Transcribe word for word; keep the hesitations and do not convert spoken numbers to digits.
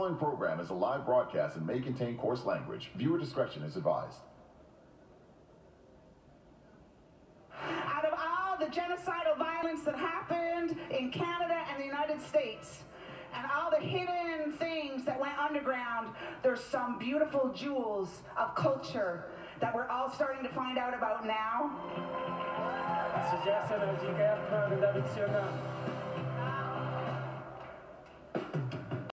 The following program is a live broadcast and may contain coarse language. Viewer discretion is advised. Out of all the genocidal violence that happened in Canada and the United States, and all the hidden things that went underground, there's some beautiful jewels of culture that we're all starting to find out about now.